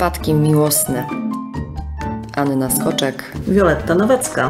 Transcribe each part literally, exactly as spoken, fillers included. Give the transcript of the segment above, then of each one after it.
Przypadki miłosne. Anna Skoczek. Wioletta Nowacka.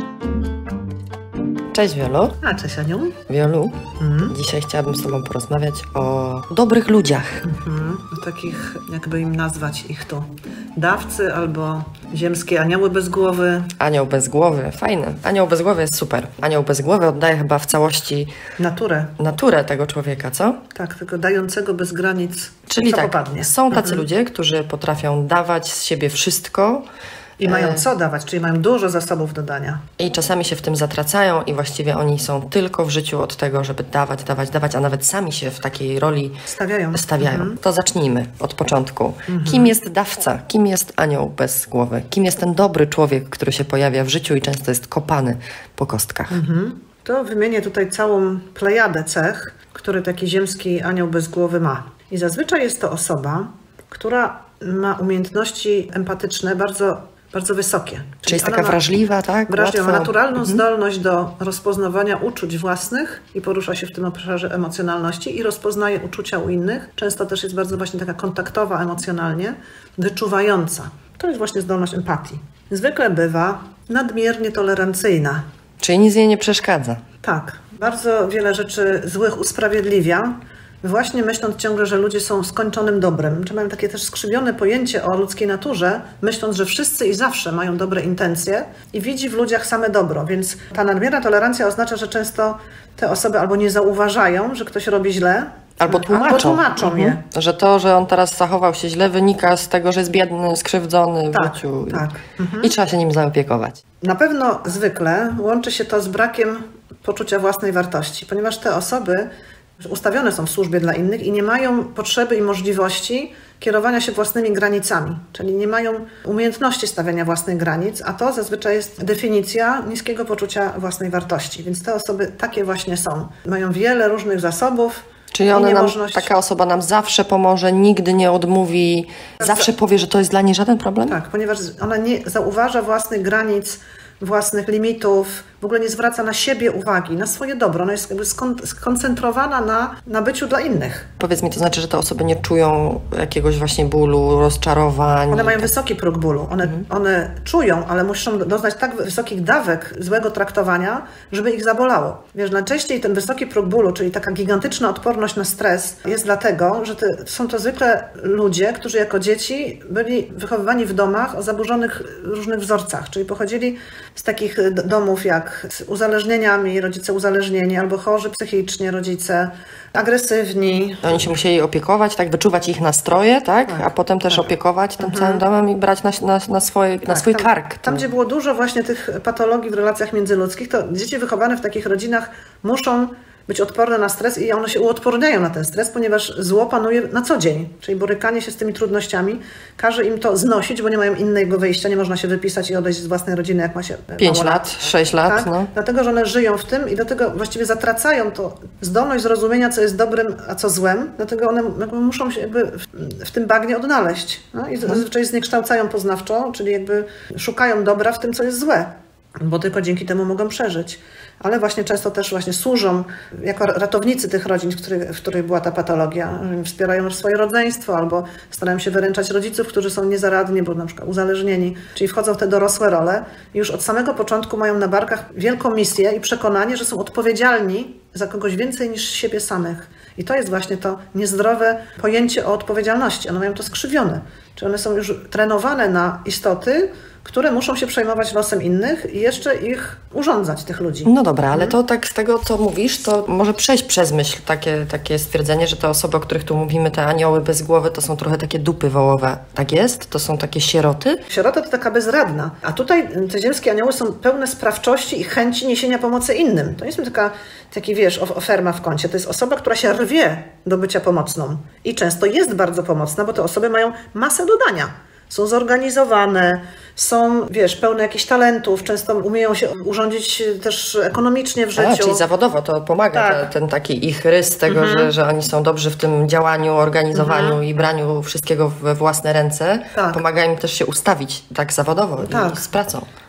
Cześć Wiolu. A, cześć Aniu. Wiolu, mhm. Dzisiaj chciałabym z Tobą porozmawiać o dobrych ludziach. Mhm. O takich, jakby im nazwać ich to, dawcy albo ziemskie anioły bez głowy. Anioł bez głowy, fajne. Anioł bez głowy jest super. Anioł bez głowy oddaje chyba w całości naturę. Naturę tego człowieka, co? Tak, tylko dającego bez granic, Czyli co tak, popadnie. Są tacy mhm. ludzie, którzy potrafią dawać z siebie wszystko. I mają co dawać, czyli mają dużo zasobów do dania. I czasami się w tym zatracają i właściwie oni są tylko w życiu od tego, żeby dawać, dawać, dawać, a nawet sami się w takiej roli stawiają. stawiają. Mhm. To zacznijmy od początku. Mhm. Kim jest dawca? Kim jest anioł bez głowy? Kim jest ten dobry człowiek, który się pojawia w życiu i często jest kopany po kostkach? Mhm. To wymienię tutaj całą plejadę cech, które taki ziemski anioł bez głowy ma. I zazwyczaj jest to osoba, która ma umiejętności empatyczne bardzo bardzo wysokie. Czyli, Czyli jest taka wrażliwa, tak? Wrażliwa, ma naturalną mhm. zdolność do rozpoznawania uczuć własnych i porusza się w tym obszarze emocjonalności i rozpoznaje uczucia u innych. Często też jest bardzo właśnie taka kontaktowa emocjonalnie, wyczuwająca. To jest właśnie zdolność empatii. Zwykle bywa nadmiernie tolerancyjna. Czyli nic jej nie przeszkadza. Tak. Bardzo wiele rzeczy złych usprawiedliwia, właśnie myśląc ciągle, że ludzie są skończonym dobrem. Czy mają takie też skrzywione pojęcie o ludzkiej naturze, myśląc, że wszyscy i zawsze mają dobre intencje i widzi w ludziach same dobro. Więc ta nadmierna tolerancja oznacza, że często te osoby albo nie zauważają, że ktoś robi źle, Albo tłumaczą, albo tłumaczą mhm. je. Że to, że on teraz zachował się źle, wynika z tego, że jest biedny, skrzywdzony tak, w życiu tak. Mhm. i trzeba się nim zaopiekować. Na pewno zwykle łączy się to z brakiem poczucia własnej wartości, ponieważ te osoby ustawione są w służbie dla innych i nie mają potrzeby i możliwości kierowania się własnymi granicami, czyli nie mają umiejętności stawiania własnych granic, a to zazwyczaj jest definicja niskiego poczucia własnej wartości. Więc te osoby takie właśnie są. Mają wiele różnych zasobów. Czyli one nam, taka osoba nam zawsze pomoże, nigdy nie odmówi, zawsze powie, że to jest dla niej żaden problem? Tak, ponieważ ona nie zauważa własnych granic, własnych limitów, w ogóle nie zwraca na siebie uwagi, na swoje dobro. Ona jest jakby skoncentrowana na, na byciu dla innych. Powiedz mi, to znaczy, że te osoby nie czują jakiegoś właśnie bólu, rozczarowań? One mają tak. wysoki próg bólu. One, mhm. one czują, ale muszą doznać tak wysokich dawek złego traktowania, żeby ich zabolało. Wiesz, najczęściej ten wysoki próg bólu, czyli taka gigantyczna odporność na stres, jest dlatego, że te, są to zwykle ludzie, którzy jako dzieci byli wychowywani w domach o zaburzonych różnych wzorcach, czyli pochodzili z takich domów jak z uzależnieniami, rodzice uzależnieni, albo chorzy psychicznie rodzice, agresywni. Oni się musieli opiekować, tak, wyczuwać ich nastroje, tak? tak a potem też tak. opiekować tym mhm. całym domem i brać na, na, na, swoje, tak, na swój tam, kark. Tam, gdzie było dużo właśnie tych patologii w relacjach międzyludzkich, to dzieci wychowane w takich rodzinach muszą być odporne na stres i one się uodporniają na ten stres, ponieważ zło panuje na co dzień, czyli borykanie się z tymi trudnościami każe im to znosić, bo nie mają innego wyjścia, nie można się wypisać i odejść z własnej rodziny, jak ma się pięć lat, sześć lat. Tak? No. Dlatego, że one żyją w tym i do tego właściwie zatracają to zdolność zrozumienia, co jest dobrym, a co złem, dlatego one jakby muszą się jakby w, w tym bagnie odnaleźć. No? I zazwyczaj zniekształcają poznawczo, czyli jakby szukają dobra w tym, co jest złe, bo tylko dzięki temu mogą przeżyć. Ale właśnie często też właśnie służą jako ratownicy tych rodzin, w których, w których była ta patologia. Wspierają swoje rodzeństwo albo starają się wyręczać rodziców, którzy są niezaradni, bo na przykład uzależnieni. Czyli wchodzą w te dorosłe role i już od samego początku mają na barkach wielką misję i przekonanie, że są odpowiedzialni za kogoś więcej niż siebie samych. I to jest właśnie to niezdrowe pojęcie o odpowiedzialności. One mają to skrzywione. Czyli one są już trenowane na istoty, które muszą się przejmować losem innych i jeszcze ich urządzać, tych ludzi. No dobra, ale to tak z tego, co mówisz, to może przejść przez myśl takie, takie stwierdzenie, że te osoby, o których tu mówimy, te anioły bez głowy, to są trochę takie dupy wołowe. Tak jest? To są takie sieroty? Sierota to taka bezradna. A tutaj te ziemskie anioły są pełne sprawczości i chęci niesienia pomocy innym. To nie jest taka, taki, wiesz, oferma w kącie. To jest osoba, która się rwie do bycia pomocną. I często jest bardzo pomocna, bo te osoby mają masę do dania. Są zorganizowane, są, wiesz, pełne jakichś talentów, często umieją się urządzić też ekonomicznie w życiu. A, czyli zawodowo to pomaga, tak. te, ten taki ich rys tego, mhm. że, że oni są dobrzy w tym działaniu, organizowaniu mhm. i braniu wszystkiego we własne ręce. Tak. Pomaga im też się ustawić tak zawodowo tak. i z pracą.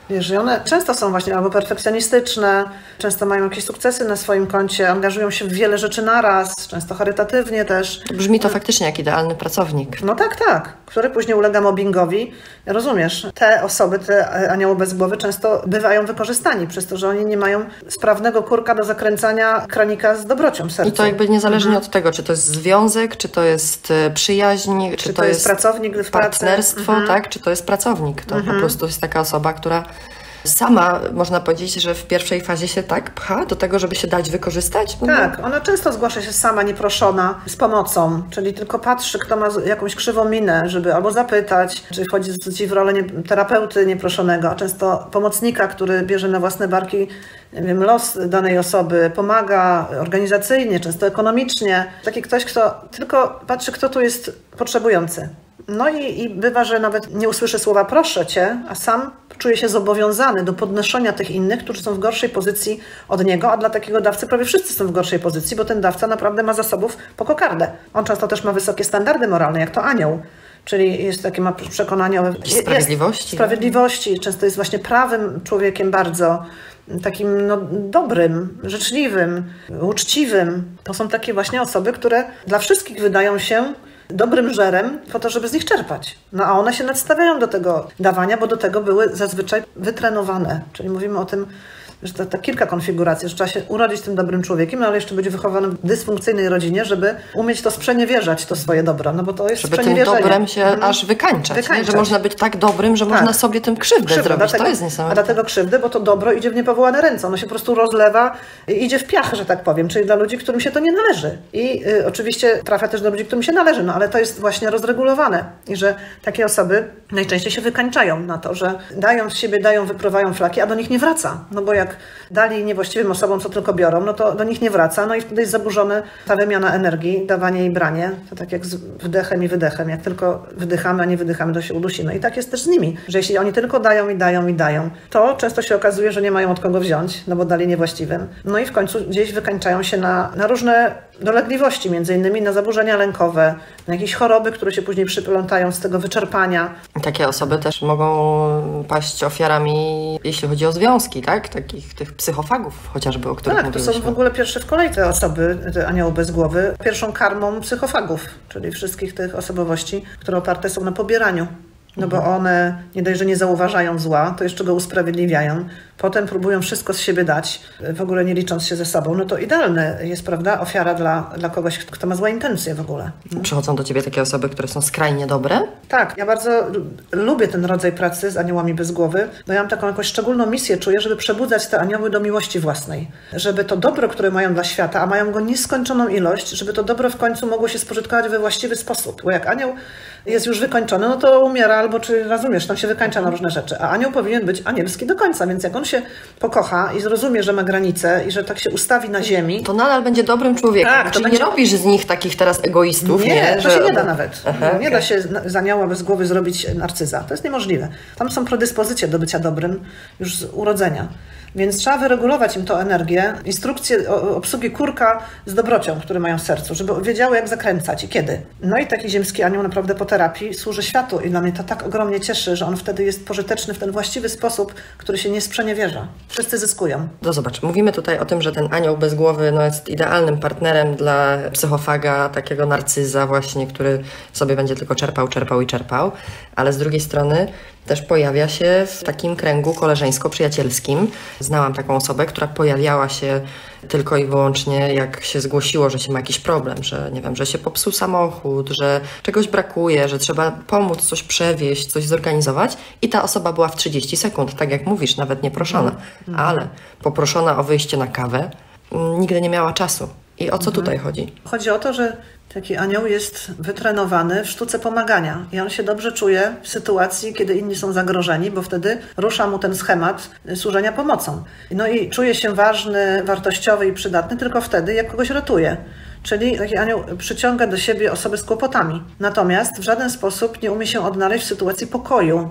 Wiesz, i one często są właśnie albo perfekcjonistyczne, często mają jakieś sukcesy na swoim koncie, angażują się w wiele rzeczy naraz, często charytatywnie też. Brzmi to faktycznie jak idealny pracownik. No tak, tak, który później ulega mobbingowi. Rozumiesz, te osoby, te anioły bez głowy często bywają wykorzystani przez to, że oni nie mają sprawnego kurka do zakręcania kranika z dobrocią w sercu. I to jakby niezależnie mhm. od tego, czy to jest związek, czy to jest przyjaźń, czy, czy to, to jest, jest pracownik w partnerstwo, pracy. tak, czy to jest pracownik. To mhm. po prostu jest taka osoba, która sama, można powiedzieć, że w pierwszej fazie się tak pcha do tego, żeby się dać wykorzystać? No tak, bo... ona często zgłasza się sama, nieproszona, z pomocą, czyli tylko patrzy, kto ma jakąś krzywą minę, żeby albo zapytać, czy wchodzi w rolę nie, terapeuty nieproszonego, a często pomocnika, który bierze na własne barki, nie wiem, los danej osoby, pomaga organizacyjnie, często ekonomicznie. Taki ktoś, kto tylko patrzy, kto tu jest potrzebujący. No i, i bywa, że nawet nie usłyszy słowa proszę cię, a sam czuje się zobowiązany do podnoszenia tych innych, którzy są w gorszej pozycji od niego, a dla takiego dawcy prawie wszyscy są w gorszej pozycji, bo ten dawca naprawdę ma zasobów po kokardę. On często też ma wysokie standardy moralne, jak to anioł. Czyli jest takie ma przekonanie o sprawiedliwości. Sprawiedliwości. Często jest właśnie prawym człowiekiem bardzo, takim no, dobrym, życzliwym, uczciwym. To są takie właśnie osoby, które dla wszystkich wydają się dobrym żerem po to, żeby z nich czerpać. No a one się nadstawiają do tego dawania, bo do tego były zazwyczaj wytrenowane. Czyli mówimy o tym, że to, to kilka konfiguracji, że trzeba się urodzić tym dobrym człowiekiem, no ale jeszcze być wychowany w dysfunkcyjnej rodzinie, żeby umieć to sprzeniewierzać, to swoje dobro, no bo to jest żeby sprzeniewierzenie. tym dobrem się hmm. aż wykańczać, wykańczać. Że można być tak dobrym, że tak. można sobie tym krzywdę, krzywdę zrobić. Dlatego, to jest niesamowite. A dlatego krzywdy, bo to dobro idzie w niepowołane ręce. Ono się po prostu rozlewa, idzie w piach, że tak powiem, czyli dla ludzi, którym się to nie należy. I y, oczywiście trafia też do ludzi, którym się należy, no ale to jest właśnie rozregulowane. I że takie osoby najczęściej się wykańczają na to, że dają z siebie, dają, wypruwają flaki, a do nich nie wraca. No bo jak dali niewłaściwym osobom, co tylko biorą, no to do nich nie wraca, no i wtedy jest zaburzona ta wymiana energii, dawanie i branie. To tak jak z wdechem i wydechem. Jak tylko wdychamy, a nie wydychamy, to się udusimy. I tak jest też z nimi, że jeśli oni tylko dają i dają i dają, to często się okazuje, że nie mają od kogo wziąć, no bo dali niewłaściwym. No i w końcu gdzieś wykańczają się na, na różne dolegliwości, między innymi na zaburzenia lękowe, na jakieś choroby, które się później przyplątają z tego wyczerpania. Takie osoby też mogą paść ofiarami, jeśli chodzi o związki, tak? Takich tych psychofagów chociażby, o których tak, mówiliśmy. To są w ogóle pierwsze w kolejce osoby, te anioły bez głowy, pierwszą karmą psychofagów, czyli wszystkich tych osobowości, które oparte są na pobieraniu. No bo one nie dość, że nie zauważają zła, to jeszcze go usprawiedliwiają. Potem próbują wszystko z siebie dać, w ogóle nie licząc się ze sobą. No to idealne jest, prawda, ofiara dla, dla kogoś, kto ma złe intencje w ogóle. No. Przychodzą do ciebie takie osoby, które są skrajnie dobre? Tak, ja bardzo lubię ten rodzaj pracy z aniołami bez głowy. No ja mam taką jakąś szczególną misję, czuję, żeby przebudzać te anioły do miłości własnej. Żeby to dobro, które mają dla świata, a mają go nieskończoną ilość, żeby to dobro w końcu mogło się spożytkować we właściwy sposób. Bo jak anioł jest już wykończony, no to umiera albo, czy rozumiesz, tam się wykańcza na różne rzeczy. A anioł powinien być anielski do końca, więc jak on się pokocha i zrozumie, że ma granice i że tak się ustawi na ziemi, to nadal będzie dobrym człowiekiem. Tak, to Czyli będzie... nie robisz z nich takich teraz egoistów. Nie, nie to że... się nie da nawet. Aha, nie okay. da się z anioła bez głowy zrobić narcyza. To jest niemożliwe. Tam są predyspozycje do bycia dobrym już z urodzenia. Więc trzeba wyregulować im tą energię, instrukcje obsługi kurka z dobrocią, które mają w sercu, żeby wiedziały, jak zakręcać i kiedy. No i taki ziemski anioł naprawdę po terapii służy światu i dla mnie to tak ogromnie cieszy, że on wtedy jest pożyteczny w ten właściwy sposób, który się nie sprzeniewierza. Wszyscy zyskują. No zobacz, mówimy tutaj o tym, że ten anioł bez głowy no, jest idealnym partnerem dla psychofaga, takiego narcyza właśnie, który sobie będzie tylko czerpał, czerpał i czerpał, ale z drugiej strony też pojawia się w takim kręgu koleżeńsko-przyjacielskim. Znałam taką osobę, która pojawiała się tylko i wyłącznie jak się zgłosiło, że się ma jakiś problem, że nie wiem, że się popsuł samochód, że czegoś brakuje, że trzeba pomóc coś przewieźć, coś zorganizować i ta osoba była w trzydzieści sekund, tak jak mówisz, nawet nie proszona, mm. ale poproszona o wyjście na kawę, nigdy nie miała czasu. I o co mm. tutaj chodzi? Chodzi o to, że taki anioł jest wytrenowany w sztuce pomagania i on się dobrze czuje w sytuacji, kiedy inni są zagrożeni, bo wtedy rusza mu ten schemat służenia pomocą. No i czuje się ważny, wartościowy i przydatny tylko wtedy, jak kogoś ratuje. Czyli taki anioł przyciąga do siebie osoby z kłopotami. Natomiast w żaden sposób nie umie się odnaleźć w sytuacji pokoju.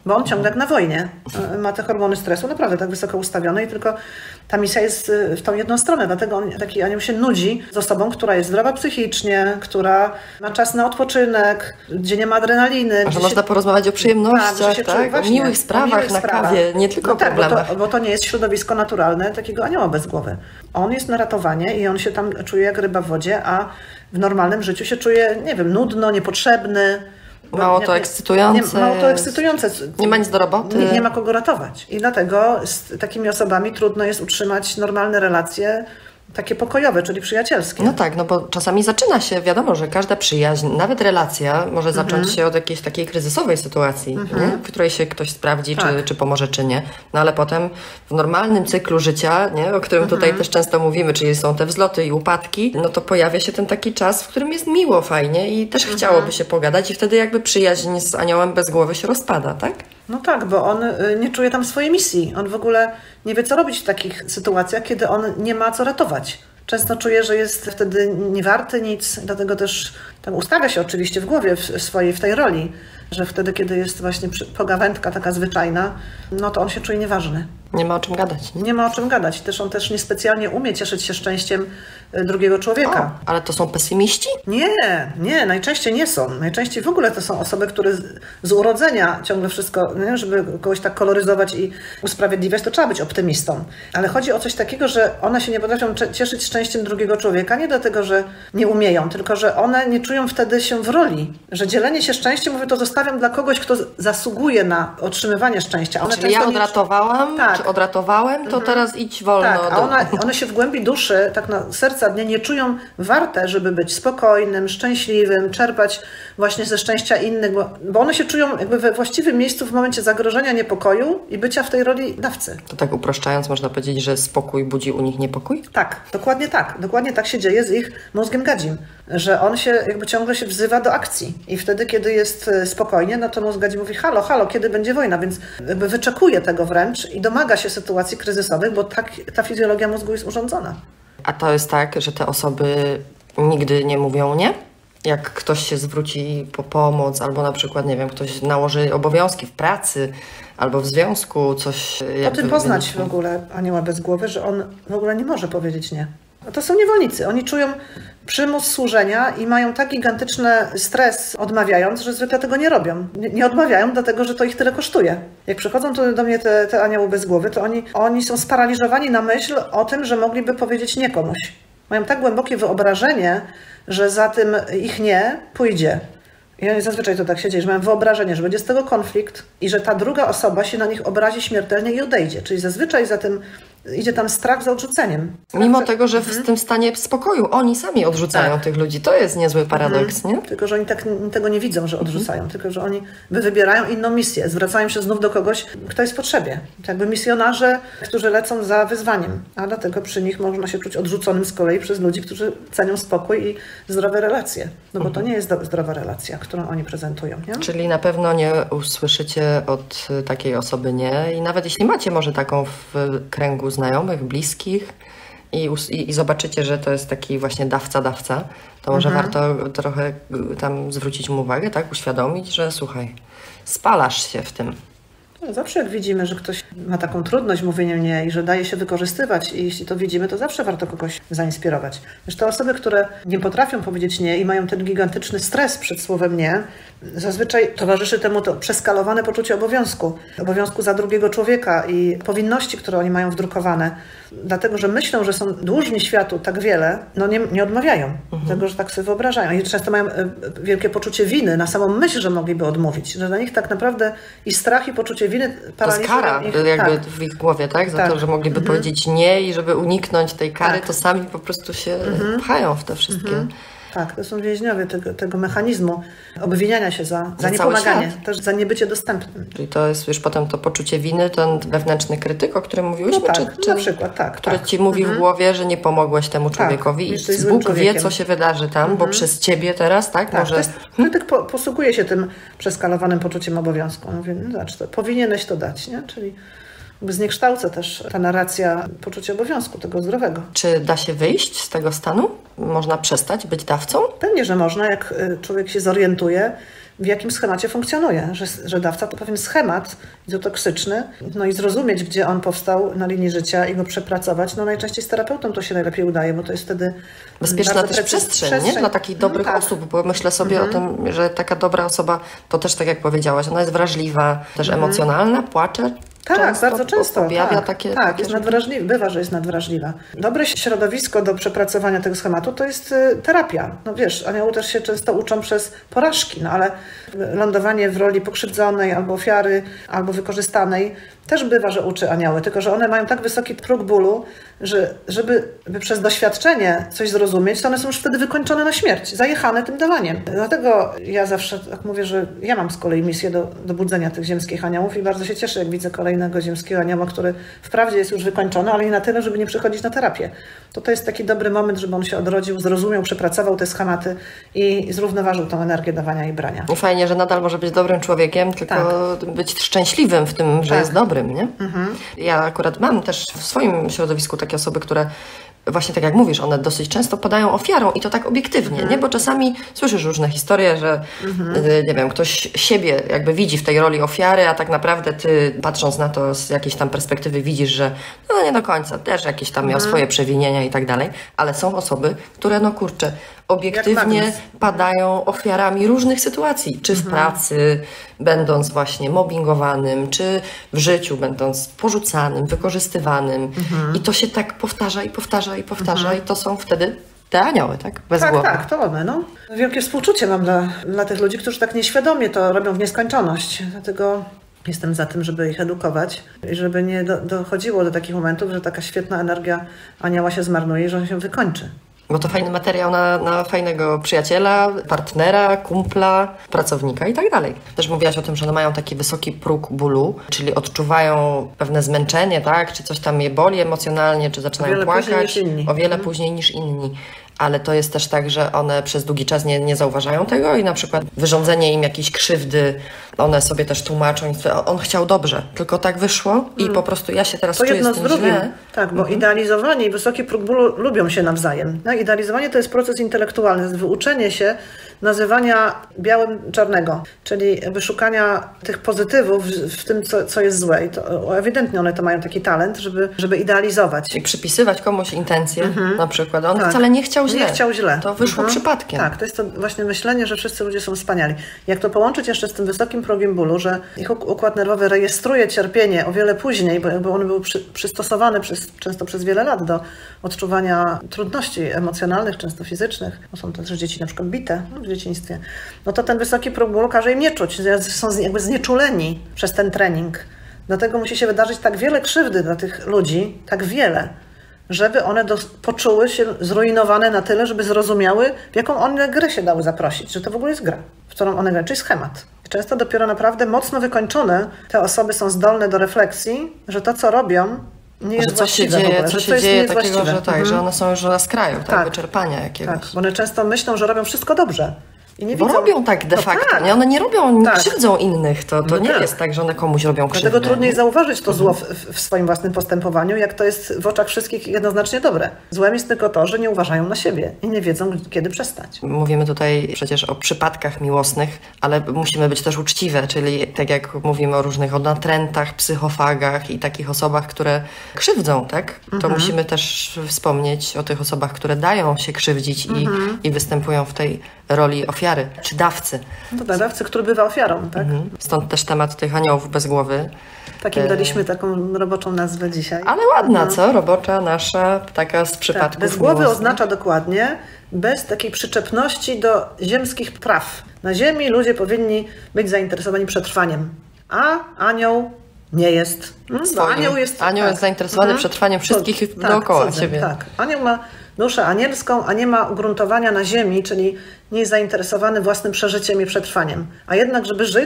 bo on ciągle jak na wojnie ma te hormony stresu naprawdę tak wysoko ustawione i tylko ta misja jest w tą jedną stronę, dlatego on, taki anioł się nudzi z osobą, która jest zdrowa psychicznie, która ma czas na odpoczynek, gdzie nie ma adrenaliny. A że się... można porozmawiać o przyjemnościach, tak? tak? Właśnie, o miłych sprawach o miłych na sprawach. kawie, nie tylko no tak, problemach. Bo to, bo to nie jest środowisko naturalne takiego anioła bez głowy. On jest na ratowanie i on się tam czuje jak ryba w wodzie, a w normalnym życiu się czuje, nie wiem, nudno, niepotrzebny. Mało to nie, ekscytujące. Nie, mało to ekscytujące. Nie ma nic do roboty. Nie, nie ma kogo ratować. I dlatego z takimi osobami trudno jest utrzymać normalne relacje, takie pokojowe, czyli przyjacielskie. No tak, no bo czasami zaczyna się, wiadomo, że każda przyjaźń, nawet relacja może Mhm. zacząć się od jakiejś takiej kryzysowej sytuacji, Mhm. nie? W której się ktoś sprawdzi, Tak. czy, czy pomoże, czy nie. No ale potem w normalnym cyklu życia, nie? O którym Mhm. tutaj też często mówimy, czyli są te wzloty i upadki, no to pojawia się ten taki czas, w którym jest miło, fajnie i też Mhm. chciałoby się pogadać i wtedy jakby przyjaźń z aniołem bez głowy się rozpada, tak? No tak, bo on y, nie czuje tam swojej misji. On w ogóle nie wie, co robić w takich sytuacjach, kiedy on nie ma co ratować. Często czuje, że jest wtedy niewarty nic, dlatego też tam ustawia się oczywiście w głowie w swojej, w tej roli, że wtedy, kiedy jest właśnie pogawędka taka zwyczajna, no to on się czuje nieważny. Nie ma o czym gadać. Nie, Nie ma o czym gadać. Też on też niespecjalnie umie cieszyć się szczęściem drugiego człowieka. O, ale to są pesymiści? Nie, nie, najczęściej nie są. Najczęściej w ogóle to są osoby, które z, z urodzenia ciągle wszystko, nie, żeby kogoś tak koloryzować i usprawiedliwiać, to trzeba być optymistą. Ale chodzi o coś takiego, że one się nie potrafią cieszyć szczęściem drugiego człowieka, nie dlatego, że nie umieją, tylko że one nie czują wtedy się w roli. Że dzielenie się szczęściem, mówię, to zostawiam dla kogoś, kto zasługuje na otrzymywanie szczęścia. One Czyli ja odratowałam, tak. czy odratowałem, to mhm. teraz idź wolno. Tak, a do... one, one się w głębi duszy, tak na serca dnia nie czują warte, żeby być spokojnym, szczęśliwym, czerpać właśnie ze szczęścia innych, bo, bo one się czują jakby we właściwym miejscu w momencie zagrożenia, niepokoju i bycia w tej roli dawcy. To tak uproszczając można powiedzieć, że spokój budzi u nich niepokój? Tak, dokładnie tak. Dokładnie tak się dzieje z ich mózgiem gadzim, że on się jakby ciągle się wzywa do akcji i wtedy, kiedy jest spokojnie, no to mózg gadzi mówi halo, halo, kiedy będzie wojna, więc jakby wyczekuje tego wręcz i domaga się sytuacji kryzysowych, bo tak ta fizjologia mózgu jest urządzona. A to jest tak, że te osoby nigdy nie mówią nie? Jak ktoś się zwróci po pomoc, albo na przykład, nie wiem, ktoś nałoży obowiązki w pracy, albo w związku, coś... Po tym poznać w ogóle anioła bez głowy, że on w ogóle nie może powiedzieć nie. No to są niewolnicy. Oni czują przymus służenia i mają tak gigantyczny stres odmawiając, że zwykle tego nie robią. Nie, nie odmawiają, dlatego że to ich tyle kosztuje. Jak przychodzą tu do mnie te, te anioły bez głowy, to oni, oni są sparaliżowani na myśl o tym, że mogliby powiedzieć nie komuś. Mają tak głębokie wyobrażenie, że za tym ich nie pójdzie. I oni zazwyczaj to tak się dzieje, że mają wyobrażenie, że będzie z tego konflikt i że ta druga osoba się na nich obrazi śmiertelnie i odejdzie. Czyli zazwyczaj za tym idzie tam strach za odrzuceniem. Strach Mimo za... tego, że mhm. w tym stanie spokoju oni sami odrzucają tak. tych ludzi. To jest niezły paradoks, mhm. nie? Tylko, że oni tak, tego nie widzą, że odrzucają. Mhm. Tylko, że oni wybierają inną misję. Zwracają się znów do kogoś, kto jest w potrzebie. To jakby misjonarze, którzy lecą za wyzwaniem. A dlatego przy nich można się czuć odrzuconym z kolei przez ludzi, którzy cenią spokój i zdrowe relacje. No bo mhm. to nie jest zdrowa relacja, którą oni prezentują. Nie? Czyli na pewno nie usłyszycie od takiej osoby nie. I nawet jeśli macie może taką w kręgu znajomych, bliskich i, i, i zobaczycie, że to jest taki właśnie dawca, dawca, to może mhm. warto trochę tam zwrócić mu uwagę, tak? Uświadomić, że słuchaj, spalasz się w tym. Zawsze jak widzimy, że ktoś ma taką trudność mówieniem nie i że daje się wykorzystywać i jeśli to widzimy, to zawsze warto kogoś zainspirować. Zresztą osoby, które nie potrafią powiedzieć nie i mają ten gigantyczny stres przed słowem nie, zazwyczaj towarzyszy temu to przeskalowane poczucie obowiązku. Obowiązku za drugiego człowieka i powinności, które oni mają wdrukowane. Dlatego, że myślą, że są dłużni światu tak wiele, no nie, nie odmawiają. Mhm. Dlatego, że tak sobie wyobrażają. I często mają wielkie poczucie winy na samą myśl, że mogliby odmówić. Że dla nich tak naprawdę i strach, i poczucie winy paraliżują. To jest kara ich, jakby tak. w ich głowie, tak? Za tak. to, że mogliby mhm. powiedzieć nie i żeby uniknąć tej kary, tak. to sami po prostu się mhm. pchają w te wszystkie... Mhm. Tak, to są więźniowie tego, tego mechanizmu obwiniania się za, za, za niepomaganie, też za niebycie dostępnym. Czyli to jest już potem to poczucie winy, ten wewnętrzny krytyk, o którym mówiłyśmy? No tak, czy, czy, na przykład, tak. Który tak. ci mówi mhm. w głowie, że nie pomogłeś temu człowiekowi tak, i Bóg wie, co się wydarzy tam, mhm. bo przez ciebie teraz, tak? tak może... to jest, krytyk po, posługuje się tym przeskalowanym poczuciem obowiązku. Mówi, no zobacz, to powinieneś to dać, nie? Czyli zniekształca też ta narracja poczucia obowiązku, tego zdrowego. Czy da się wyjść z tego stanu? Można przestać być dawcą? Pewnie, że można, jak człowiek się zorientuje, w jakim schemacie funkcjonuje, że, że dawca to pewien schemat izotoksyczny, no i zrozumieć, gdzie on powstał na linii życia i go przepracować. No najczęściej z terapeutą to się najlepiej udaje, bo to jest wtedy bezpieczna też przestrzeń, przestrzeń, nie? Dla takich dobrych no, tak. osób, bo myślę sobie mhm. o tym, że taka dobra osoba, to też tak jak powiedziałaś, ona jest wrażliwa, też mhm. emocjonalna, płacze. Tak, często bardzo często. Objawia tak, takie, tak takie jest nadwrażliwa, bywa, że jest nadwrażliwa. Dobre środowisko do przepracowania tego schematu to jest y, terapia. No wiesz, anioły też się często uczą przez porażki, no ale lądowanie w roli pokrzywdzonej albo ofiary, albo wykorzystanej też bywa, że uczy anioły, tylko że one mają tak wysoki próg bólu, że żeby by przez doświadczenie coś zrozumieć, to one są już wtedy wykończone na śmierć, zajechane tym dawaniem. Dlatego ja zawsze tak mówię, że ja mam z kolei misję do, do budzenia tych ziemskich aniołów i bardzo się cieszę, jak widzę kolejnego ziemskiego anioła, który wprawdzie jest już wykończony, ale nie na tyle, żeby nie przychodzić na terapię. To to jest taki dobry moment, żeby on się odrodził, zrozumiał, przepracował te schematy i zrównoważył tą energię dawania i brania. I fajnie, że nadal może być dobrym człowiekiem, tylko tak. być szczęśliwym w tym, że tak. jest dobrym. Nie? Mhm. Ja akurat mam też w swoim środowisku takie osoby, które właśnie tak jak mówisz, one dosyć często padają ofiarą i to tak obiektywnie, mhm. nie? Bo czasami słyszysz różne historie, że mhm. nie wiem, ktoś siebie jakby widzi w tej roli ofiary, a tak naprawdę ty patrząc na to z jakiejś tam perspektywy widzisz, że no nie do końca, też jakieś tam miał mhm. swoje przewinienia i tak dalej, ale są osoby, które no kurczę, obiektywnie padają ofiarami różnych sytuacji, czy w mhm. pracy, będąc właśnie mobbingowanym, czy w życiu, będąc porzucanym, wykorzystywanym mhm. i to się tak powtarza i powtarza i powtarza mhm. i to są wtedy te anioły, tak? Bez tak, głowy. tak, to one, no. Wielkie współczucie mam dla, dla tych ludzi, którzy tak nieświadomie to robią w nieskończoność, dlatego jestem za tym, żeby ich edukować i żeby nie do, dochodziło do takich momentów, że taka świetna energia anioła się zmarnuje i że on się wykończy. Bo to fajny materiał na, na fajnego przyjaciela, partnera, kumpla, pracownika i tak dalej. Też mówiłaś o tym, że one mają taki wysoki próg bólu, czyli odczuwają pewne zmęczenie, tak? Czy coś tam je boli emocjonalnie, czy zaczynają o płakać. O wiele mhm. później niż inni. Ale to jest też tak, że one przez długi czas nie, nie zauważają tego i na przykład wyrządzenie im jakiejś krzywdy, one sobie też tłumaczą, on chciał dobrze, tylko tak wyszło i mm. po prostu ja się teraz to czuję jedno z tym z drugim. źle. Tak, bo mm-hmm. idealizowanie i wysoki próg bólu lubią się nawzajem. No, idealizowanie to jest proces intelektualny, to jest wyuczenie się nazywania białym czarnego, czyli wyszukania tych pozytywów w tym, co, co jest złe. I to, ewidentnie one to mają taki talent, żeby, żeby idealizować. I przypisywać komuś intencje mm-hmm. na przykład. On tak. wcale nie chciał źle. Nie chciał źle. To wyszło mm-hmm. przypadkiem. Tak, to jest to właśnie myślenie, że wszyscy ludzie są wspaniali. Jak to połączyć jeszcze z tym wysokim progiem bólu, że ich układ nerwowy rejestruje cierpienie o wiele później, bo jakby one były przy, przystosowane przez, często przez wiele lat do odczuwania trudności emocjonalnych, często fizycznych. No są też dzieci na przykład bite w dzieciństwie. No to ten wysoki próg bólu każe im nie czuć. Są jakby znieczuleni przez ten trening. Dlatego musi się wydarzyć tak wiele krzywdy dla tych ludzi, tak wiele, żeby one do, poczuły się zrujnowane na tyle, żeby zrozumiały, w jaką one grę się dały zaprosić, że to w ogóle jest gra, w którą one grają, czyli schemat. Często dopiero naprawdę mocno wykończone te osoby są zdolne do refleksji, że to, co robią, nie jest że coś się dzieje, ogóle, co się dzieje takiego, że tak, mhm. że one są już na skraju, tak, tak. wyczerpania jakiegoś. Tak, bo one często myślą, że robią wszystko dobrze. I nie bo widzą... robią tak de facto, no tak. nie? One nie robią, nie tak. krzywdzą innych, to, to no nie tak. jest tak, że one komuś robią krzywdę. Dlatego trudniej zauważyć to zło w, w swoim własnym postępowaniu, jak to jest w oczach wszystkich jednoznacznie dobre. Złem jest tylko to, że nie uważają na siebie i nie wiedzą, kiedy przestać. Mówimy tutaj przecież o przypadkach miłosnych, ale musimy być też uczciwe, czyli tak jak mówimy o różnych o natrętach, psychofagach i takich osobach, które krzywdzą, tak? To mhm. musimy też wspomnieć o tych osobach, które dają się krzywdzić mhm. i, i występują w tej roli ofiary, czy dawcy. No tak, dawcy, który bywa ofiarą, tak? Mhm. Stąd też temat tych aniołów bez głowy. Takim daliśmy taką roboczą nazwę dzisiaj. Ale ładna, no. co? Robocza nasza, taka z przypadków tak, bez głowy miłosnych. Oznacza dokładnie bez takiej przyczepności do ziemskich praw. Na ziemi ludzie powinni być zainteresowani przetrwaniem, a anioł nie jest. No, anioł jest, anioł tak. jest zainteresowany mhm. przetrwaniem wszystkich to, dookoła tak, siebie. Tak, anioł ma duszę anielską, a nie ma ugruntowania na ziemi, czyli nie jest zainteresowany własnym przeżyciem i przetrwaniem. A jednak, żeby żyć,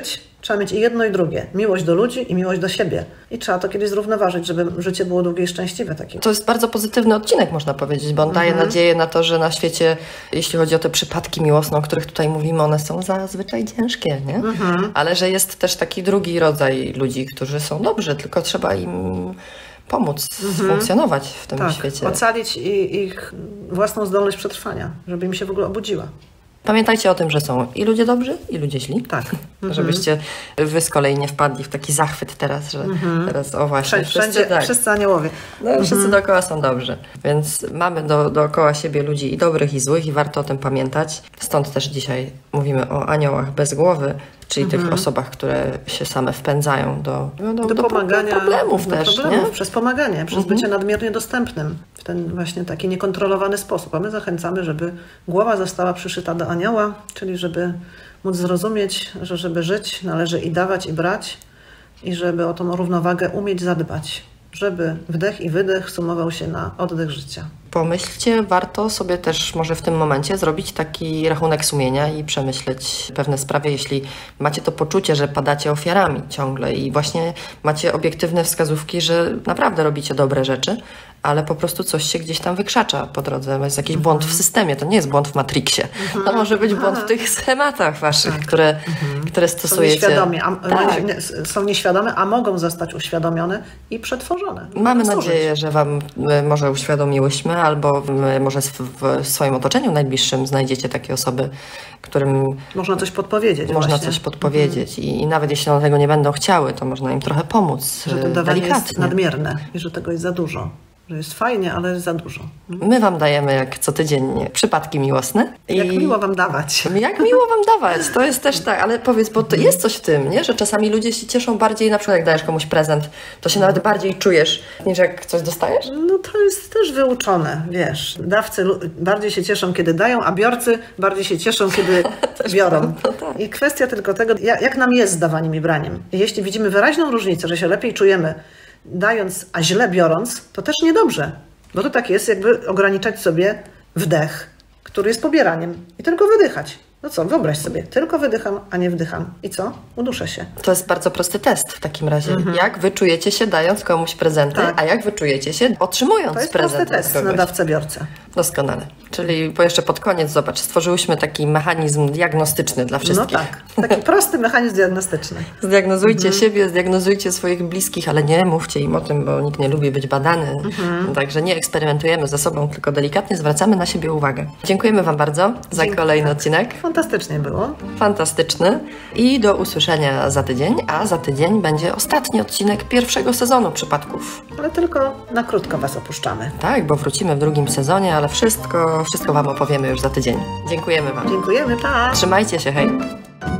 Trzeba mieć i jedno i drugie. Miłość do ludzi i miłość do siebie. I trzeba to kiedyś zrównoważyć, żeby życie było długie i szczęśliwe. Takie. To jest bardzo pozytywny odcinek, można powiedzieć, bo on daje Mhm. nadzieję na to, że na świecie, jeśli chodzi o te przypadki miłosne, o których tutaj mówimy, one są zazwyczaj ciężkie, nie? Mhm. Ale że jest też taki drugi rodzaj ludzi, którzy są dobrzy, tylko trzeba im pomóc funkcjonować w tym Tak, świecie. ocalić i, ich własną zdolność przetrwania, żeby im się w ogóle obudziła. Pamiętajcie o tym, że są i ludzie dobrzy, i ludzie źli. Tak. Żebyście wy z kolei nie wpadli w taki zachwyt teraz, że teraz o właśnie, Wszędzie, wszyscy, wszędzie tak, wszyscy aniołowie. no, wszyscy dookoła są dobrzy. Więc mamy do, dookoła siebie ludzi i dobrych, i złych, i warto o tym pamiętać. Stąd też dzisiaj mówimy o aniołach bez głowy, czyli tych osobach, które się same wpędzają do, do, do, Do do pomagania, problemów do też, problemów, nie? przez pomaganie, przez bycie nadmiernie dostępnym w ten właśnie taki niekontrolowany sposób. A my zachęcamy, żeby głowa została przyszyta do anioła, czyli żeby móc zrozumieć, że żeby żyć należy i dawać, i brać, i żeby o tą równowagę umieć zadbać, żeby wdech i wydech sumował się na oddech życia. Pomyślcie, warto sobie też może w tym momencie zrobić taki rachunek sumienia i przemyśleć pewne sprawy, jeśli macie to poczucie, że padacie ofiarami ciągle i właśnie macie obiektywne wskazówki, że naprawdę robicie dobre rzeczy, ale po prostu coś się gdzieś tam wykrzacza po drodze. Jest jakiś błąd w systemie, to nie jest błąd w Matrixie. To może być błąd w tych schematach waszych, które, które Są stosujecie. nieświadomie, a, Tak. nie, są nieświadome, a mogą zostać uświadomione i przetworzone. Mamy Służyć. nadzieję, że wam y, może uświadomiłyśmy, albo y, może w, w swoim otoczeniu najbliższym znajdziecie takie osoby, którym Można coś podpowiedzieć. można właśnie. coś podpowiedzieć. I, I nawet jeśli one tego nie będą chciały, to można im trochę pomóc. Że to y, dawanie jest delikatnie. nadmierne i że tego jest za dużo. Że jest fajnie, ale jest za dużo. My wam dajemy jak co tydzień przypadki miłosne. Jak I- miło wam dawać. Jak miło wam dawać, to jest też tak, ale powiedz, bo to jest coś w tym, nie? Że czasami ludzie się cieszą bardziej, na przykład jak dajesz komuś prezent, to się nawet bardziej czujesz, niż jak coś dostajesz? No to jest też wyuczone, wiesz. Dawcy lu- bardziej się cieszą, kiedy dają, a biorcy bardziej się cieszą, kiedy biorą. prawda, tak. I kwestia tylko tego, jak, jak nam jest z dawaniem i braniem. I jeśli widzimy wyraźną różnicę, że się lepiej czujemy dając, a źle biorąc, to też niedobrze. Bo to tak jest, jakby ograniczać sobie wdech, który jest pobieraniem i tylko wydychać. No co, wyobraź sobie, tylko wydycham, a nie wdycham. I co? Uduszę się. To jest bardzo prosty test w takim razie. Jak wy czujecie się dając komuś prezenty, Tak. a jak wy czujecie się otrzymując To jest prezent prosty od test na kogoś? dawcę-biorcę. Doskonale. Czyli bo jeszcze pod koniec, zobacz, stworzyłyśmy taki mechanizm diagnostyczny dla wszystkich. No tak, taki prosty mechanizm diagnostyczny. Zdiagnozujcie siebie, zdiagnozujcie swoich bliskich, ale nie mówcie im o tym, bo nikt nie lubi być badany. Także nie eksperymentujemy ze sobą, tylko delikatnie zwracamy na siebie uwagę. Dziękujemy wam bardzo za Dzięki, kolejny tak. odcinek. Fantastycznie było. Fantastyczny. I do usłyszenia za tydzień, a za tydzień będzie ostatni odcinek pierwszego sezonu Przypadków. Ale tylko na krótko was opuszczamy. Tak, bo wrócimy w drugim sezonie, ale wszystko, wszystko wam opowiemy już za tydzień. Dziękujemy wam. Dziękujemy, pa! Trzymajcie się, hej!